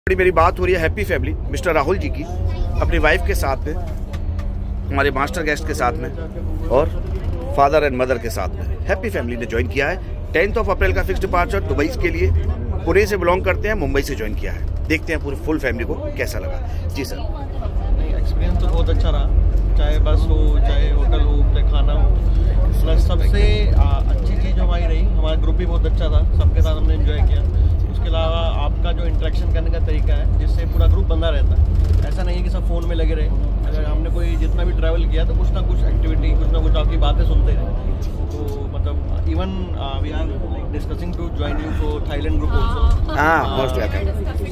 मेरी बात हो रही है happy family mister Rahul ji की अपनी वाइफ के साथ में, हमारे मास्टर गेस्ट के साथ में और फादर एंड मदर के साथ में। हैप्पी फैमिली ने ज्वाइन किया है 10 अप्रैल का फिक्स डिपार्चर दुबई के लिए। पुणे से बिलोंग करते हैं, मुंबई से ज्वाइन किया है। देखते हैं पूरी फुल फैमिली को कैसा लगा। जी सर। एक्सपीरियंस तो बहुत अच्छा रहा, चाहे बस हो, चाहे होटल हो, चाहे खाना हो। प्लस सबसे अच्छी चीज़ जो हमारी रही, हमारा ग्रुप भी बहुत अच्छा था, सबके साथ हमने एंजॉय किया। उसके अलावा आपका जो इंटरेक्शन करने का तरीका है, जिससे पूरा ग्रुप बंधा रहता है। ऐसा नहीं है कि सब फ़ोन में लगे रहे। अगर हमने कोई जितना भी ट्रैवल किया तो कुछ ना कुछ एक्टिविटी, कुछ ना कुछ आपकी बातें सुनते रहे। तो मतलब even we are like discussing to join you for Thailand group also. Most welcome.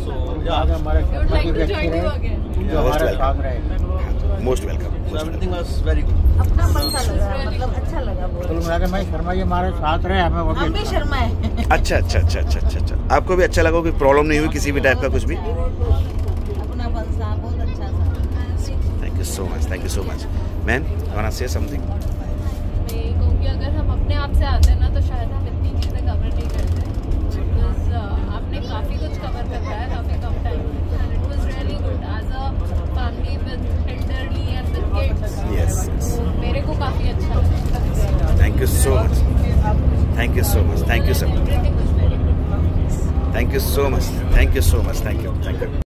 Most welcome. Everything was very good. अपना मन सा लगा, मतलब अच्छा लगा बहुत। भाई शर्मा जी हमारे साथ रहे, हम भी शर्मा है। अच्छा अच्छा अच्छा अच्छा अच्छा अच्छा। आपको भी अच्छा लगा? कोई प्रॉब्लम नहीं हुई किसी भी टाइप का कुछ भी? अपना मन सा बहुत अच्छा था। Thank you so much, thank you so much. Ma'am want to say something? मैं कहूँगी अगर हम अपने आप से आते हैं ना तो शायद हम इतनी चीज़ें कवर नहीं करते। बिकॉज आपने काफ़ी कुछ कवर कर रहा है काफ़ी कम टाइम में। And it was really good as a family with elderly and with kids. Yes, मेरे को काफ़ी अच्छा लगा। Thank you so much, thank you so much, thank you sir, everything was very good. Thank you so much, thank you so much, thank you, thank you.